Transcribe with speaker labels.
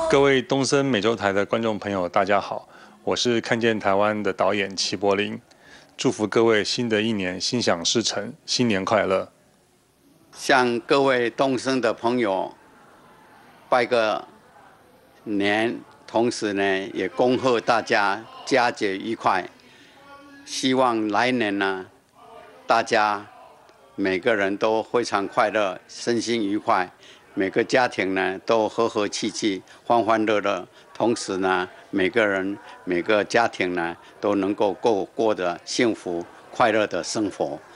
Speaker 1: 各位东森美洲台的观众朋友，大家好，我是看见台湾的导演齐柏林，祝福各位新的一年心想事成，新年快乐！
Speaker 2: 向各位东森的朋友拜个年，同时呢，也恭贺大家佳节愉快。希望来年呢，大家每个人都非常快乐，身心愉快。每个家庭呢都和和气气、欢欢乐乐，同时呢，每个人、每个家庭呢都能够过着幸福快乐的生活。